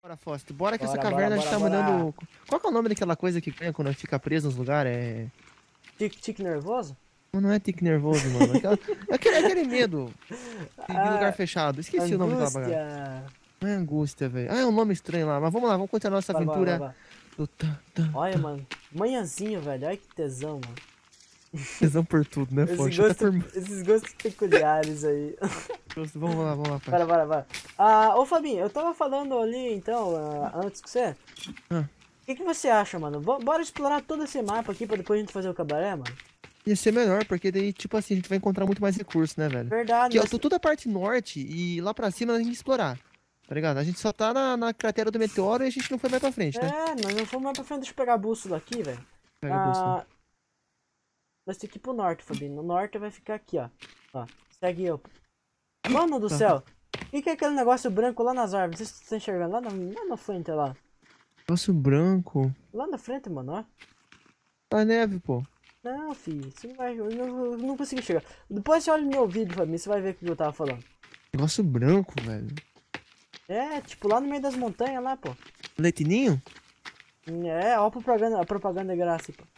Bora, Fausto, bora que essa Bora, bora, caverna a gente bora, tá bora. mandando. Qual que é o nome daquela coisa que ganha quando fica preso nos lugares? Tique nervoso? Não é tique nervoso, mano. Aquele medo de lugar Ah, fechado. Esqueci o nome daquela bagaça. angústia. Não é angústia, velho. Ah, é um nome estranho lá. Mas vamos lá, vamos continuar nossa Bora, bora, bora, aventura bora. do tan, tan, Olha, tan. mano. Manhãzinho, velho. Olha que tesão, mano. Tesão por tudo, né, Esse Fausto? Até gosto, por. esses gostos peculiares aí. Vamos lá, pai. Bora, bora, bora. Ô Fabinho, eu tava falando ali, então, antes que você. Ah, O que você acha, mano? Bora explorar todo esse mapa aqui pra depois a gente fazer o cabaré, mano? ia ser melhor, porque daí, tipo assim, a gente vai encontrar muito mais recursos, né, velho? Verdade, Que eu nós... tô toda a parte norte e lá pra cima a gente tem que explorar. Tá ligado? A gente só tá na cratera do meteoro e a gente não foi mais pra frente, né? Nós não fomos mais pra frente. Deixa eu pegar a bússola aqui, velho. Pega a bússola. Ah, nós temos que ir pro norte, Fabinho. No norte vai ficar aqui, ó. Ó, segue eu. Mano do Tá. céu. O que é aquele negócio branco lá nas árvores? Não sei se você tá enxergando. Lá na frente, lá. Negócio branco. Lá na frente, mano, ó. A neve, pô. Não, filho. Você não vai... Eu não consegui chegar. Depois você olha no meu vídeo, Fabinho. Você vai ver o que eu tava falando. Negócio branco, velho. É, tipo, lá no meio das montanhas, lá, pô. Leitinho? É, ó a propaganda é graça, pô.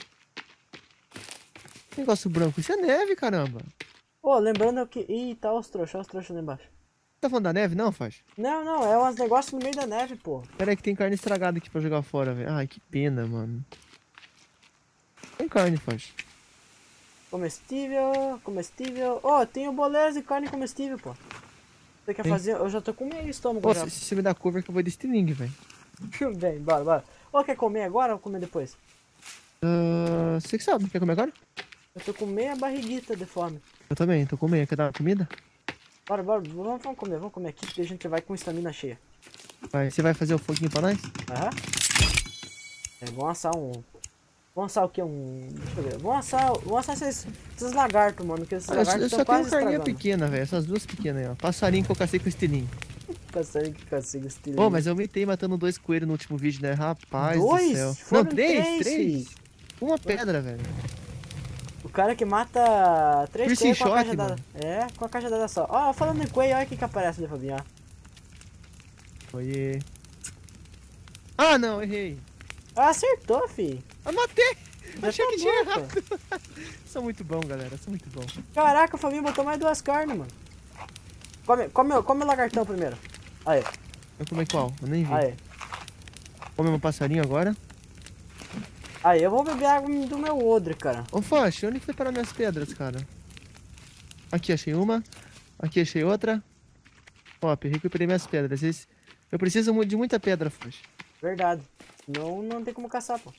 Negócio branco. Isso é neve, caramba. Ô, lembrando que... Ih, tá os trouxas lá embaixo. Tá falando da neve, não, faz? Não, não, é uns negócios no meio da neve, pô. Pera aí que tem carne estragada aqui pra jogar fora, velho. Ai, que pena, mano. Tem carne, faz. Comestível, comestível. Ó, tem o boleza e carne comestível, pô. Você quer Tem. fazer? Eu já tô com meio estômago Pô, já. se você me dá cover que eu vou de estilingue, velho. Bem, bora, bora. Ô, quer comer agora ou comer depois? Você que sabe, quer comer agora? Eu tô com meia barriguita de fome. Eu também, tô comendo. Quer dar uma comida? Bora, bora, vamos comer aqui porque a gente vai com estamina cheia. Vai, você vai fazer o foguinho pra nós? Aham. É, vamos assar um... Vamos assar o que? Deixa eu ver. Vamos assar esses lagartos, mano, que esses lagartos Eu estão só tenho quase carninha estragando. pequena, velho. Essas duas pequenas aí, ó. Passarinho que eu cacei com estilingue. Passarinho que consigo estilingue. Pô, mas eu mitei matando 2 coelhos no último vídeo, né? Rapaz Dois? do céu. Foram Não, três? três, Três? Uma pedra, velho. O cara que mata três Piercing coelhos com a shot, cajadada. mano. É, com a cajadada só. Ó, falando em coelho, olha o que aparece ali, Fabinho, ó. Oiê. Ah, não, errei. Ah, acertou, fi. Eu matei! Já Achei tá que tinha bom, errado. pô. Sou muito bom, galera. Sou muito bom. Caraca, o Fabinho botou mais duas carnes, mano. Come o lagartão primeiro. Aí, Eu comi qual? Eu nem vi. aí. Come um passarinho agora. Aí, eu vou beber água do meu odre, cara. Ô, Foch, onde que foi parar minhas pedras, cara? Aqui achei uma. Aqui achei outra. Top, recuperei minhas pedras. Eu preciso de muita pedra, Foch. Verdade. Não tem como caçar, pô.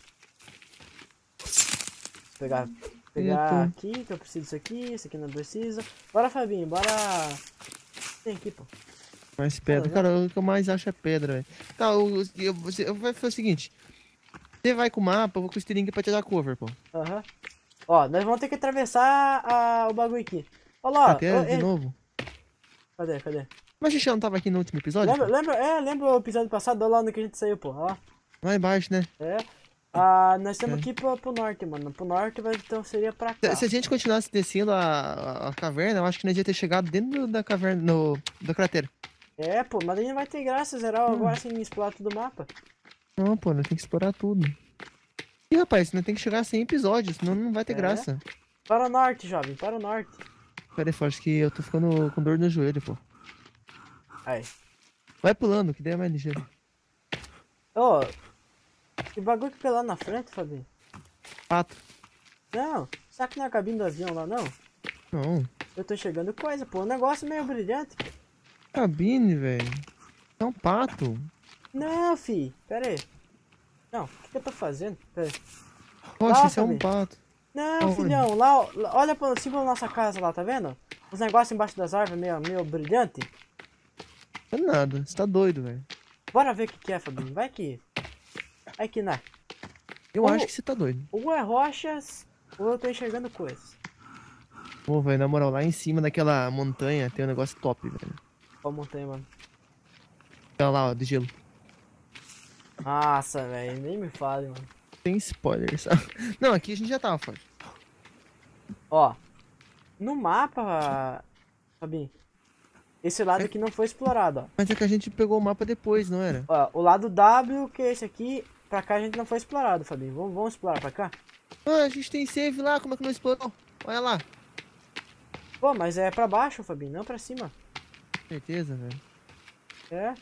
Pegar Eita. aqui, que eu preciso disso aqui. Isso aqui não precisa. Bora, Fabinho, bora. Tem aqui, pô. Mais pedra. Ah, Cara, o que eu mais acho é pedra, velho. Tá, eu vou fazer o seguinte. Você vai com o mapa, eu vou com o estilingue pra te dar cover, pô. Aham. Ó, nós vamos ter que atravessar o bagulho aqui. Olha lá, ó. Até de novo. Cadê? Mas a gente já não tava aqui no último episódio? Lembra o episódio passado, lá onde que a gente saiu, pô? Ó, Lá embaixo, né? é. Nós temos que ir pro norte, mano. Pro norte, então seria pra cá. Se a gente continuasse descendo a caverna, eu acho que nós ia ter chegado dentro da caverna, da cratera. É, pô, mas aí não vai ter graça zerar agora sem explorar todo o mapa. Não, pô, nós tem que explorar tudo. Ih, rapaz, nós tem que chegar a 100 episódios, senão não vai ter É? graça. Para o norte, jovem, para o norte. Pera aí, acho que eu tô ficando com dor no joelho, pô. Aí. Vai pulando, que daí é mais ligeiro. Ô, que bagulho que tem lá na frente, Fabinho? Pato. Não, será que não é a cabine do avião lá, não? Não. Eu tô enxergando coisa, pô. Um negócio meio brilhante. Cabine, velho. É um pato. Não, fi, pera aí. Não, o que eu tô fazendo? Pera aí. Poxa, Lá, isso é um Fabinho. pato. Não, Aonde? filhão, lá, olha pra cima da nossa casa lá, tá vendo? Os negócios embaixo das árvores meio brilhante. Não é nada, você tá doido, velho. Bora ver o que é, Fabinho. Vai que não. Eu acho que você tá doido. Ou é rochas, ou eu tô enxergando coisas. Pô, velho, na moral, lá em cima daquela montanha tem um negócio top, velho. Qual montanha, mano? Olha lá, ó, de gelo. Nossa, velho, nem me fale, mano. Tem spoilers. Não, aqui a gente já tava, forte. Ó, no mapa, Fabinho, Esse lado aqui não foi explorado, ó. Mas é que a gente pegou o mapa depois, não era? Ó, o lado W, que é esse aqui, pra cá a gente não foi explorado, Fabinho. Vamos explorar pra cá? Ah, a gente tem save lá, como é que não explorou? Olha lá. Pô, mas é pra baixo, Fabinho, não pra cima. Certeza, velho. É?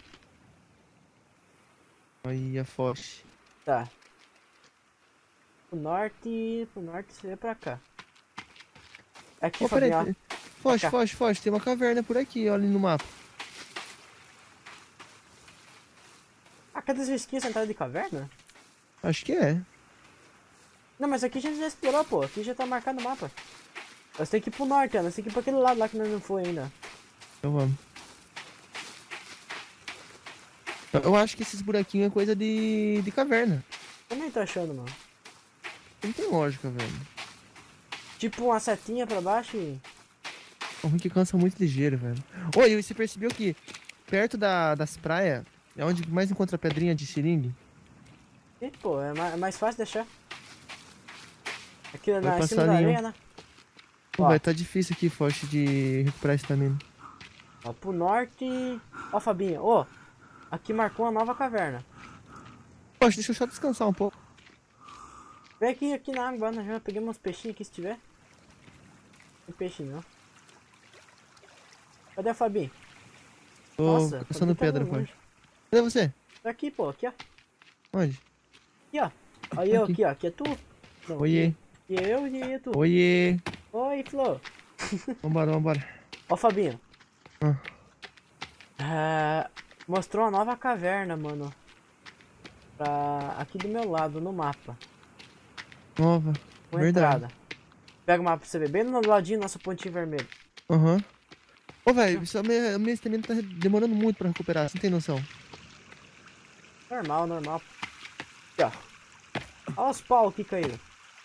Olha a Foch. Tá. Pro norte seria pra cá. Aqui, Ó, peraí. Fabinho, ó. Foch. Tem uma caverna por aqui, olha ali no mapa. Ah, cadê as risquinhas sentadas de caverna? Acho que é. Não, mas aqui a gente já explorou, pô. Aqui já tá marcado no mapa. Nós tem que ir pro norte, ó. Nós tem que ir pra aquele lado lá que nós não foi ainda. Então vamos. Eu acho que esses buraquinhos é coisa de caverna. Também tô achando, mano. Não tem lógica, velho. Tipo uma setinha pra baixo e... O ruim que cansa muito ligeiro, velho. Oi, e você percebeu que perto das praias é onde mais encontra pedrinha de seringue? E, pô, é mais fácil deixar. Aqui Vai na em cima passar da ali, areia, né? Pô, Ó. vai tá difícil aqui, Foch, de recuperar estamina. Ó, pro norte... Ó, Fabinho, ó. Aqui marcou uma nova caverna. Foch, deixa eu só descansar um pouco. Vem aqui na água, nós já peguei uns peixinhos aqui se tiver. Tem peixe não. Cadê o Fabinho? Tô Nossa, caçando Fabinho tá pedra, longe. Foch. Cadê você? Tá aqui, pô, aqui, ó. Onde? Aqui, ó. Aí eu Aqui. aqui, ó. Aqui é tu. Não, Oiê. E eu e é tu. Oiê. Oi, Flo. Vambora. Ó, Fabinho. Ah. Mostrou uma nova caverna, mano. Aqui do meu lado, no mapa. Nova. Com Verdade. entrada. Pega o mapa pra você ver. Bem no ladinho, nosso pontinho vermelho. Aham. Ô, velho, a minha estamina tá demorando muito pra recuperar, você não tem noção. Normal. Aqui, ó. Olha os pau que caíram.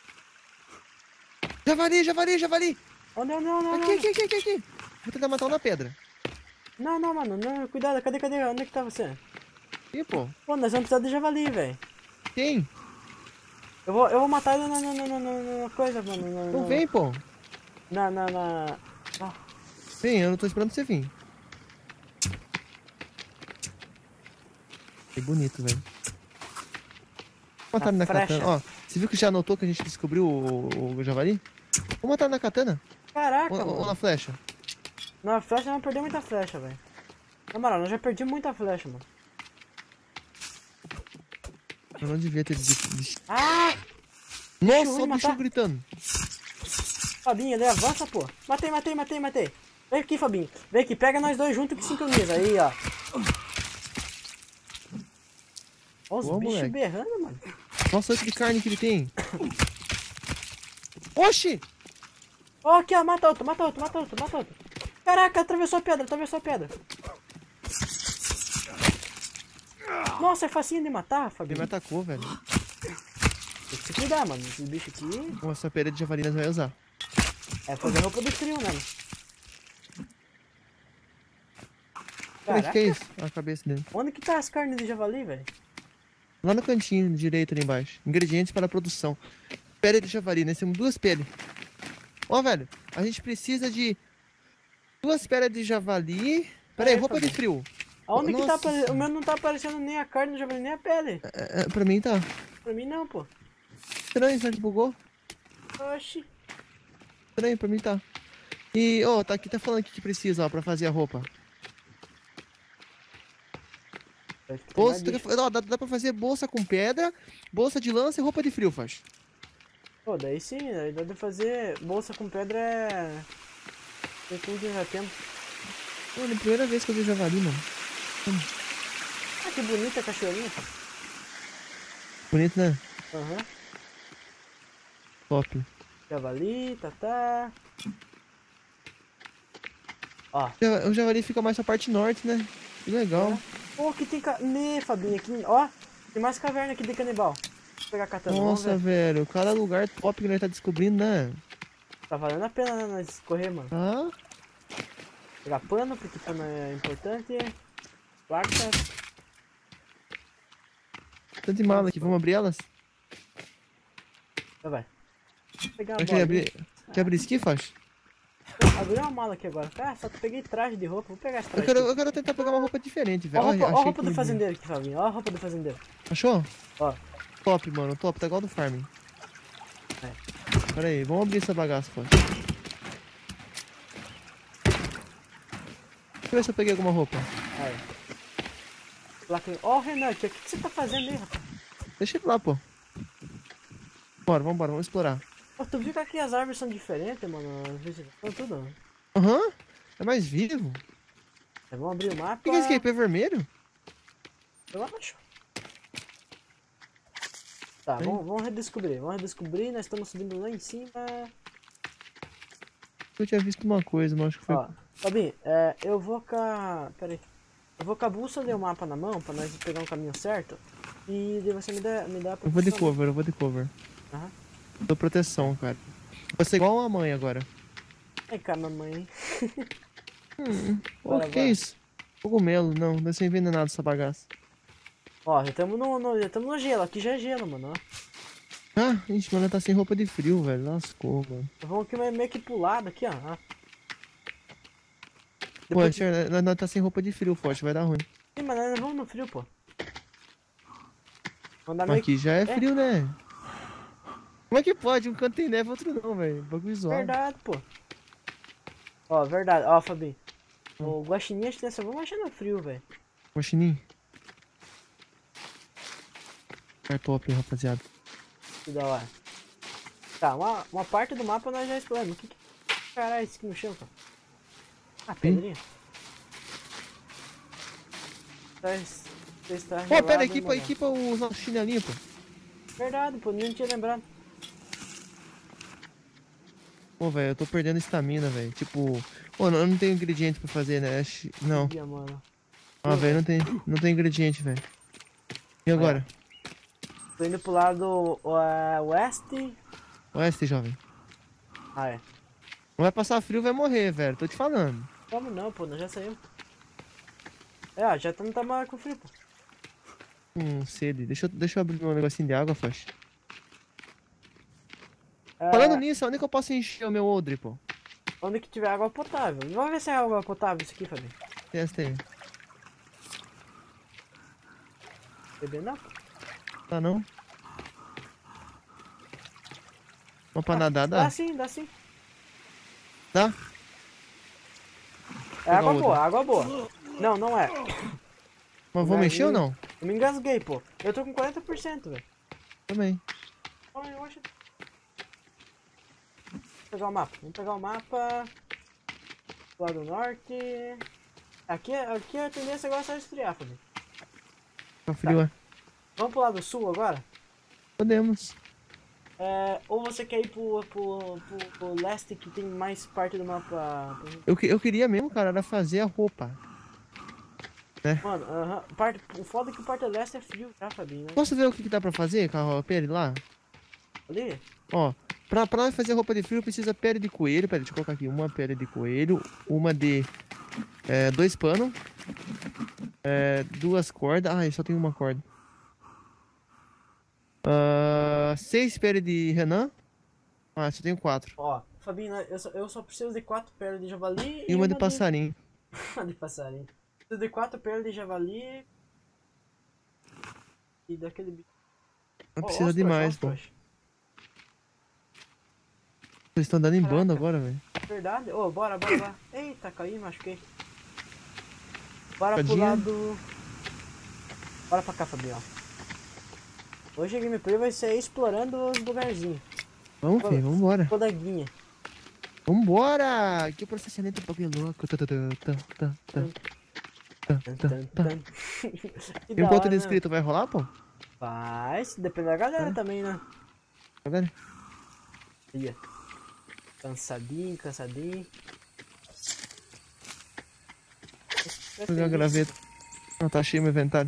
Javali! Oh, não. Aqui. Vou tentar matar um na pedra. Não, mano. Não, cuidado. Cadê? Onde é que tá você? Ih, pô. Pô, nós vamos precisar de javali, velho. Quem? Eu vou matar ele na coisa, mano. Não vem, pô. Na... Vem, eu não tô esperando você vir. Que bonito, velho. Vou matar ele na frecha. katana. Ó, você viu que já notou que a gente descobriu o javali? Vou matar ele na katana. Caraca, Ou mano. na flecha. Na flecha não perdeu muita flecha, velho. Na moral, eu já perdi muita flecha, mano. Eu não devia ter... Ah! Nossa, ruim olha o bicho matar. gritando. Fabinho, ele avança, pô. Matei. Vem aqui, Fabinho. Vem aqui, pega nós dois juntos que sincroniza. Aí, ó. Ó os Boa, bichos moleque. berrando, mano. Nossa, olha que carne que ele tem. Oxi! Ó, aqui, ó. Mata outro. Caraca, atravessou a pedra. Nossa, é facinho de matar, Ele Fabinho. me atacou, velho. Tem que se cuidar, mano. Esses bichos aqui Nossa, a pera de javali nós vai usar. é fazer roupa do frio, né, mano? Olha o que é Caraca, isso? A cabeça dele. onde que tá as carnes de javali, velho? Lá no cantinho direito ali embaixo. Ingredientes para a produção. Pele de javali, nós temos 2 peles. Ó, velho, a gente precisa de 2 peles de javali. Pera aí, roupa de frio. Aonde que tá Nossa aparecendo? O meu não tá aparecendo nem a carne do javali, nem a pele. Pra mim tá. Pra mim não, pô. Estranho, será que bugou? Oxi. Estranho, pra mim tá. E, ó, tá aqui, tá falando aqui que precisa, ó, pra fazer a roupa. Bolsa, ó, dá pra fazer bolsa com pedra, bolsa de lança e roupa de frio, faz. Pô, daí sim, daí dá de fazer bolsa com pedra é... Tem tudo que já temos. Olha, é a primeira vez que eu vi javali, mano. Ah, que bonita a cachoeirinha. Bonito, né? Aham. Top. Javali, tatá. Ó. O javali fica mais pra parte norte, né? Que legal. Pô, aqui tem... Fabinho, aqui... Ó, tem mais caverna aqui de canibal. Vou pegar a katana, vamos Nossa, ver. velho, cada lugar top que nós tá descobrindo, né? Tá valendo a pena, né, nós correr, mano. Ah, Pegar pano, porque pano é importante. Quarta. tanto de mala aqui, vamos abrir elas? Vai. Vou pegar a Quer bola. abrir, quer abrir esqui, faz? abri uma mala aqui agora. Cara, só que peguei traje de roupa. Vou pegar esse traje. Eu quero tentar pegar uma roupa diferente, velho. Ó a Achei roupa do que- fazendeiro aqui, Fabinho. Ó a roupa do fazendeiro. Achou? Ó. Top, mano. Top. Tá igual do farming. Pera aí. Vamos abrir essa bagaça, pô. Deixa eu ver se eu peguei alguma roupa. Aí. Ó, Renan, o que você tá fazendo aí, rapaz? Deixa ele lá, pô. Bora, vamos explorar. Pô, tu viu que aqui as árvores são diferentes, mano? As vegetação, tudo. Aham. É mais vivo. Vamos abrir o mapa. O que é esse aqui? Pé vermelho? Eu acho. Tá, vamos redescobrir. Vamos redescobrir. Nós estamos subindo lá em cima. Eu tinha visto uma coisa, mas acho que foi... Ó, Fabinho, eu vou com a... Pera aí. Eu vou com a bússola e o mapa na mão, pra nós pegar um caminho certo. E daí você me dá a Eu vou de proteção. cover. Aham. Dou proteção, cara. Vou ser igual a mãe agora. Vem cá, mamãe. Ô, que é isso? Cogumelo, não. Deve ser envenenado essa bagaça. Ó, já estamos no gelo. Aqui já é gelo, mano. Ó. Ah, gente, mano, tá sem roupa de frio, velho. Lascou, mano. Vamos aqui meio que pro lado aqui, ó. Pô, Depois... nós tá sem roupa de frio, forte, vai dar ruim. Sim, mas nós vamos no frio, pô. Vamos dar Mas meio aqui já é frio, né? Como é que pode? Um canto tem neve, outro não, velho. Bagulho zoado. Verdade, pô. Ó, verdade. Ó, Fabinho. O guaxinim acho que nós só vamos achar no frio, velho. Guaxinim. É top, rapaziada. Que da hora. Tá, uma parte do mapa nós já exploramos. O que caralho é isso aqui no chão, cara? Ah, pedrinha. Pô, pera, equipa os nossos chinelinhos, pô. Verdade, pô, nem tinha lembrado. Pô, velho, eu tô perdendo estamina, velho. Tipo, pô, eu não tenho ingrediente pra fazer, né? Não. Dia, mano. Ah, velho, não tem ingrediente, velho. E agora? Tô indo pro lado oeste. Oeste, jovem. Ah, é. Não vai passar frio, vai morrer, velho. Tô te falando. Como não, pô, nós já saímos. Ó, já não tá mais com frio, pô. Sede. Deixa eu abrir meu negocinho de água, faixa. Falando nisso, onde que eu posso encher o meu odre, pô? Onde que tiver água potável. Vamos ver se é água potável isso aqui, Fabinho. Testa aí. Beber não? Tá não? Uma pra nadar, dá? Dá sim, dá sim. Dá? É água boa, água boa. Não, não é. Mas vou mexer ou não? Eu me engasguei, pô. Eu tô com 40%, velho. Também. Ai, eu acho... Vamos pegar o mapa. Vamos pegar o mapa. Do lado norte. Aqui a tendência agora é só esfriar, Fabinho. Tá frio, é? Vamos pro lado sul agora? Podemos. Ou você quer ir pro leste que tem mais parte do mapa? Eu queria mesmo, cara, era fazer a roupa. Mano, o foda é que o parte leste é frio, tá, Fabinho? Posso ver o que dá pra fazer com a pele lá? Ali? Ó, pra nós fazer roupa de frio precisa pele de coelho. Pera, deixa eu colocar aqui. Uma pele de coelho, uma de 2 panos, 2 cordas. Ah, eu só tenho uma corda. 6 pele de Renan. Ah, só tenho 4. Ó, Fabinho, eu só preciso de 4 peles de javali E uma de passarinho. Uma de passarinho. Preciso de 4 peles de javali. E daquele bicho. Não precisa de mais, pô. Vocês estão andando em Caraca. bando agora, velho. Verdade? Ô, bora. Eita, caí, machuquei. Bora pro Tadinha. lado... Bora pra cá, Fabinho, ó. Hoje a gameplay vai ser explorando os lugarzinhos. Vamos, filho, vambora. Coleguinha. Vambora! Que processamento um pouquinho louco. E um ponto de inscrito vai rolar, pô? Vai, depende da galera também, né? Galera? Ia. Cansadinho. Vou pegar a graveta. Não, tá cheio meu inventário.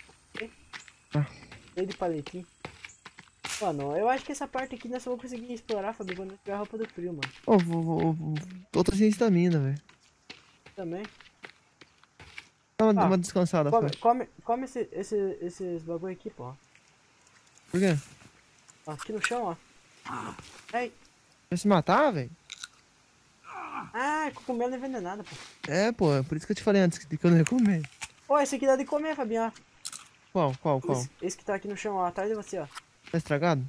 Cheio de paletinho. Mano, eu acho que essa parte aqui nós só vamos conseguir explorar, Fabio, quando tiver a roupa do frio, mano. Ô, tô sem estamina, velho. Também. Dá uma descansada, Come esses bagulho aqui, pô. Por quê? Ó, aqui no chão, ó. Ei. Vai se matar, velho? Ah, cogumelo envenenado, pô. É, pô, é por isso que eu te falei antes que eu não ia comer. Ó, esse aqui dá de comer, Fabinho, ó. Qual? Esse que tá aqui no chão, ó, atrás de você, ó. Tá estragado?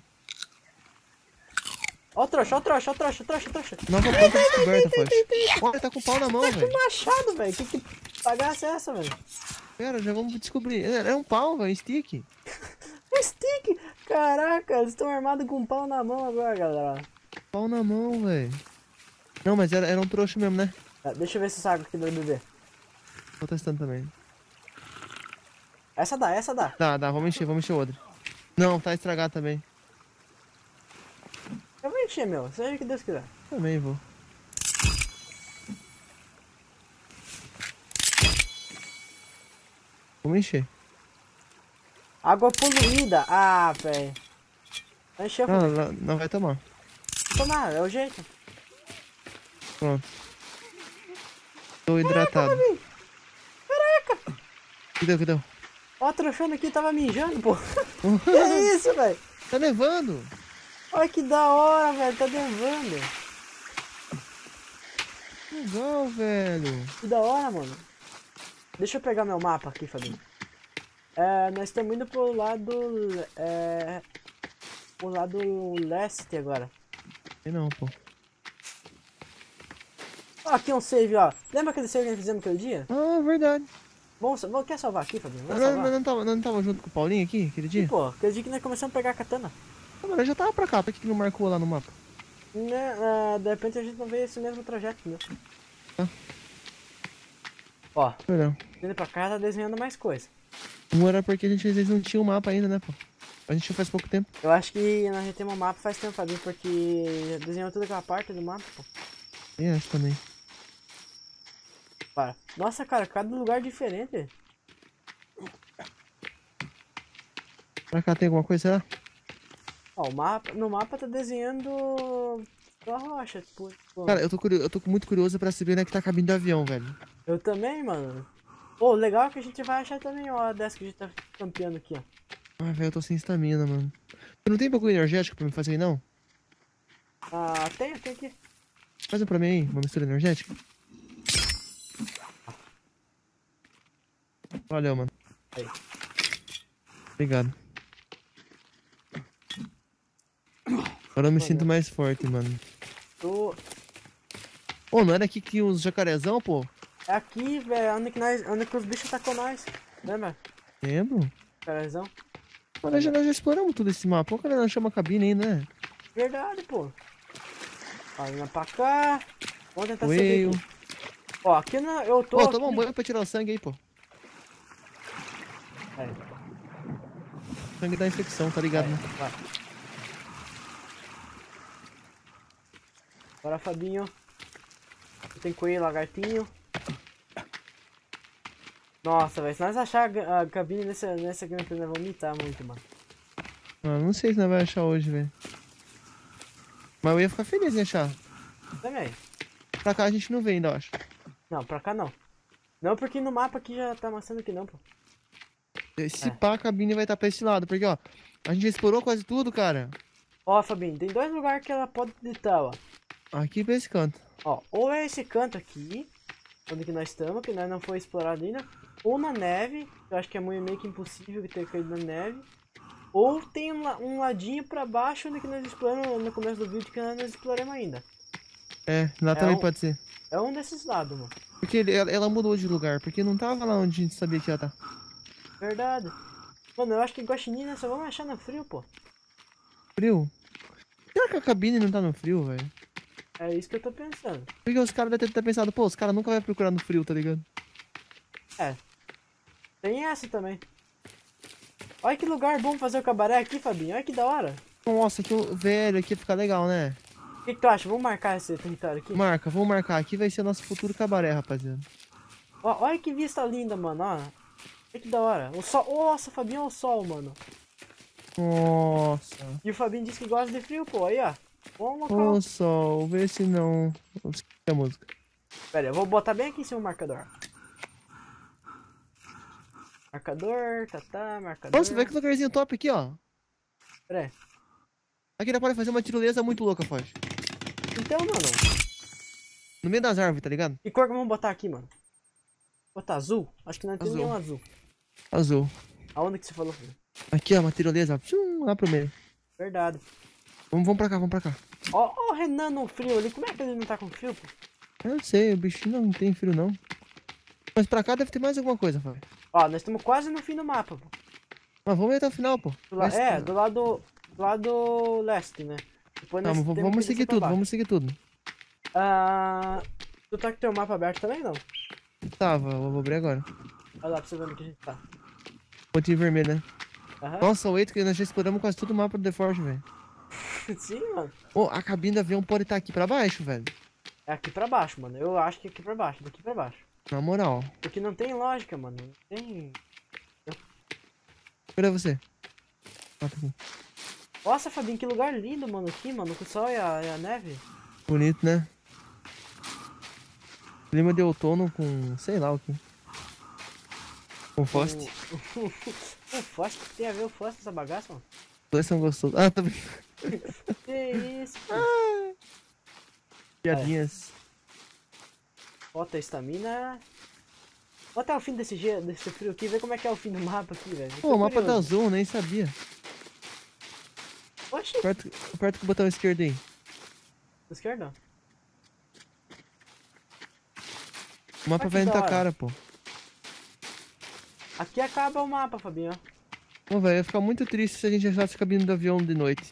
Ó o trouxa, ó o trouxa, ó o trouxa, trouxa, trouxa. Nova planta descoberta, Foch. Olha, tá com pau na mão, Que velho. machado, velho. Que bagaça é essa, velho? Pera, já vamos descobrir. É um pau, velho, stick. Stick! Caraca, eles estão armados com um pau na mão agora, galera. Pau na mão, velho. Não, mas era um trouxa mesmo, né? Tá, deixa eu ver se essa água aqui vai beber. Tô testando também. Essa dá, essa dá. Dá, vamos encher outra. Não, tá estragado também. Eu vou encher, meu. Seja o que Deus quiser. Também vou. Vamos encher. Água poluída. Ah, velho. Vai encher, Não vai tomar. tomar, é o jeito. Pronto. Tô hidratado. Caraca! Que deu? Ó, a trouxona aqui tava mijando, pô. Que é isso, velho? Tá nevando. Olha que da hora, velho. Tá nevando. Legal, velho. Que da hora, mano. Deixa eu pegar meu mapa aqui, Fabinho. Nós estamos indo pro lado... pro lado leste agora. Sei não, pô. Ó, aqui um save, ó. Lembra aquele save que nós fizemos aquele dia? Ah, verdade. Quer salvar aqui, Fabinho? Vamos salvar. Não tava junto com o Paulinho aqui, aquele dia? Pô, aquele dia que nós começamos a pegar a katana. Não, mas eu já tava pra cá, por que não marcou lá no mapa? Né, de repente a gente não vê esse mesmo trajeto, entendeu? Tá. Ó, Não. indo pra cá tá desenhando mais coisa. Não era porque a gente às vezes não tinha o mapa ainda, né, pô? A gente faz pouco tempo. Eu acho que nós já temos um mapa faz tempo, Fabinho, porque desenhou toda aquela parte do mapa, pô. Eu acho também. Para. Nossa, cara, cada lugar diferente. Pra cá tem alguma coisa, será? Ó, no mapa tá desenhando só rocha, tipo. Cara, eu tô muito curioso pra saber onde é que tá a cabine do avião, velho. Eu também, mano. Pô, legal é que a gente vai achar também, ó, dessa que a gente tá campeando aqui, ó. Ah, velho, eu tô sem estamina, mano. Tu não tem bagulho energético pra me fazer aí, não? Ah, tem aqui. Faz um pra mim aí, uma mistura energética. Valeu, mano. Aí. Obrigado. Agora eu me sinto mais forte, mano. Tô... Ô, não era aqui que tinha os jacarezão, pô? É aqui, velho, onde que os bichos tacou nós. Lembra? Lembro. Carezão. Mas nós já exploramos tudo esse mapa. Por que não chama a cabine ainda, né? Verdade, pô. Ó, vindo pra cá. Vamos tentar Whale. subir aqui. Ó, aqui eu tô. Ô, aqui... toma um banho pra tirar o sangue aí, pô. Aí, Sangue da infecção, tá ligado, né? vai. Bora, Fabinho. Tem coelho, lagartinho. Nossa, velho, se nós achar a cabine nessa gameplay, nós vamos mitar muito, mano. Ah, não sei se nós vai achar hoje, velho. Mas eu ia ficar feliz em achar. Também. Pra cá a gente não vem ainda, eu acho. Não, pra cá não. Não, porque no mapa aqui já tá mostrando que não, pô. Se pá, a cabine vai estar pra esse lado, porque, ó, a gente já explorou quase tudo, cara. Ó, Fabinho, tem dois lugares que ela pode editar, ó. Aqui pra esse canto. Ó, ou é esse canto aqui, onde que nós estamos, que nós não foi explorado ainda. Ou na neve, eu acho que é meio que impossível ter caído na neve. Ou tem um ladinho pra baixo, onde que nós exploramos no começo do vídeo, que nós não exploramos ainda. É, lá também pode ser. É um desses lados, mano. Porque ela mudou de lugar, porque não tava lá onde a gente sabia que ia estar. Verdade. Mano, eu acho que guaxinim nós só vamos achar no frio, pô. Frio? Será que a cabine não tá no frio, velho? É isso que eu tô pensando. Porque os caras devem ter pensado, pô, os caras nunca vão procurar no frio, tá ligado? É. Tem essa também. Olha que lugar bom fazer o cabaré aqui, Fabinho. Olha que da hora. Nossa, que velho, aqui fica legal, né? O que tu acha? Vamos marcar esse território aqui? Marca, vamos marcar. Aqui vai ser o nosso futuro cabaré, rapaziada. Ó, olha que vista linda, mano. Ó. Olha que da hora. O sol. Nossa, Fabinho, olha o sol, mano. Nossa. E o Fabinho disse que gosta de frio, pô. Aí, ó. Bom local. Ô, sol, vê se não... Vamos esquecer a música. Pera aí, eu vou botar bem aqui em cima o marcador. Marcador, marcador. Nossa, vê que lugarzinho top aqui, ó. Pera aí. Aqui dá pra fazer uma tirolesa muito louca, Foge. Então, mano. No meio das árvores, tá ligado? Que cor que vamos botar aqui, mano? Botar azul? Acho que não tem Azul. nenhum azul. Azul. Aonde que você falou, filho? Aqui, ó, uma tirolesa. Tchum, lá pro meio. Verdade. Vamos pra cá, vamos pra cá. Ó, o Renan no frio ali. Como é que ele não tá com frio, pô? Eu não sei, o bichinho não tem frio, não. Mas pra cá deve ter mais alguma coisa, Fábio. Ó, nós estamos quase no fim do mapa, pô. Mas vamos ir até o final, pô. Do lado leste, né? Depois nós temos Vamos que seguir descer pra tudo, baixo. vamos seguir tudo. Ah, tu tá com teu mapa aberto também, não? Tava, eu vou abrir agora. Olha lá pra você ver onde que a gente tá. Pontinho vermelho, né? Aham. Nossa, o 8 que nós já exploramos quase todo o mapa do The Forge, velho. Sim, mano. Ô, a cabine do avião pode estar aqui pra baixo, velho. É aqui pra baixo, mano. Eu acho que é aqui pra baixo, daqui pra baixo. Na moral. Porque não tem lógica, mano. Não tem. Cadê você? Ah, tá aqui. Nossa, Fabinho, que lugar lindo, mano, aqui, mano, com o sol e a neve. Bonito, né? Clima de outono com sei lá o que. Com Frost. O Frost, o que tem a ver o Frost nessa bagaça, mano? Os dois são gostosos. Ah, tá brincando. Que isso, pô. Piadinhas. Bota a estamina. Bota o fim desse frio aqui, vê como é que é o fim do mapa aqui, velho. Pô, o mapa tá azul, nem sabia. Oxi, Aperta com o botão esquerdo aí. esquerda. O mapa Ah, que vai na da tua hora. cara, pô. Aqui acaba o mapa, Fabinho. Pô, velho, ia ficar muito triste se a gente achasse a cabine do avião de noite.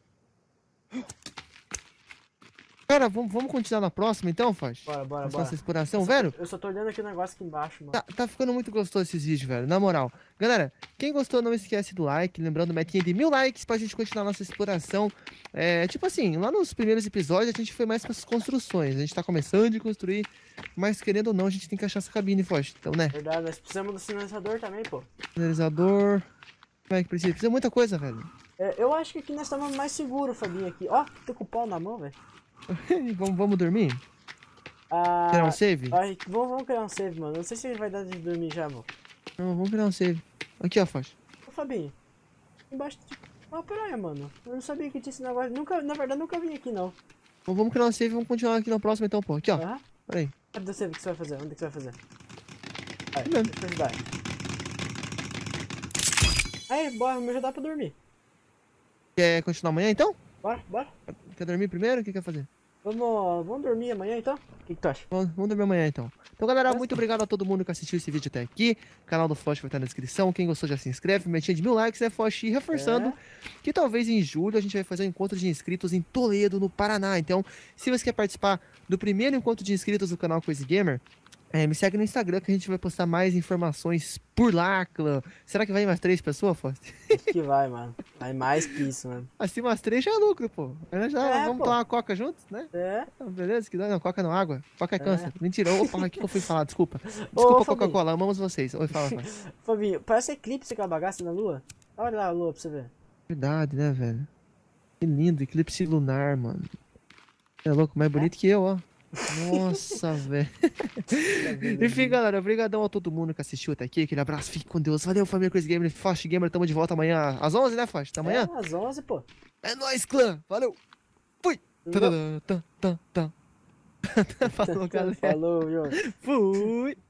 Cara, vamos continuar na próxima então, Faz? Bora. Nossa exploração, velho. Eu só tô olhando aqui o negócio aqui embaixo, mano. Tá ficando muito gostoso esses vídeos, velho. Na moral. Galera, quem gostou, não esquece do like. Lembrando, metinha de 1000 likes pra gente continuar nossa exploração. Tipo assim, lá nos primeiros episódios a gente foi mais pras construções. A gente tá começando a construir, mas querendo ou não, a gente tem que achar essa cabine, Foz. Então, né? Verdade, nós precisamos do sinalizador também, pô. Sinalizador. Como é que precisa? Precisa muita coisa, velho. Eu acho que aqui nós estamos mais seguros, Fabinho, aqui. Ó, tô com o pau na mão, velho. vamos dormir? Ah, Criar um save? vamos criar um save, mano. Não sei se vai dar de dormir já, mano. Não, vamos criar um save. Aqui, ó, Foz. Ô, Fabinho. Embaixo tem uma praia, mano. Eu não sabia que tinha esse negócio. Na verdade, nunca vim aqui, não. Vamos criar um save e vamos continuar aqui na próxima então, pô. Aqui, ó. Aham. Pera aí. Cadê o save que você vai fazer? Onde que você vai fazer? Aí, Mesmo. deixa eu ajudar. Aí, bora, vamos ajudar pra dormir. Quer continuar amanhã então? Bora. Quer dormir primeiro? O que quer fazer? Vamos dormir amanhã, então? O que tu acha? Vamos dormir amanhã então. Então, galera, muito obrigado a todo mundo que assistiu esse vídeo até aqui. O canal do Foch vai estar na descrição. Quem gostou já se inscreve. Metinha de 1000 likes, né, Foch? E reforçando que talvez em julho a gente vai fazer um encontro de inscritos em Toledo, no Paraná. Então, se você quer participar do primeiro encontro de inscritos do canal Cozy Gamer, me segue no Instagram que a gente vai postar mais informações por lá, clã. Será que vai mais 3 pessoas, Foch? Acho que vai, mano. Vai mais que isso, mano. Assim, umas 3 já é lucro, pô. Vamos pô. tomar uma coca juntos, né? Beleza, que dá. Não, coca não, água. Coca é câncer. Mentira, opa, o que eu fui falar? Desculpa. Desculpa, Fabinho. Coca-Cola, amamos vocês. Oi, fala. Fabinho, parece eclipse aquela bagaça na lua. Olha lá a lua pra você ver. Verdade, né, velho? Que lindo, eclipse lunar, mano. É louco, mais bonito que eu, ó. Nossa, velho. Enfim, galera, obrigadão a todo mundo que assistiu até aqui. Aquele abraço, fique com Deus. Valeu, família Cozy Gamer, Foch Gamer. Tamo de volta amanhã às 11, né, Foch? Até amanhã? Às 11, pô. É nóis, clã. Valeu. Fui. Falou, galera. Falou, viu? Fui.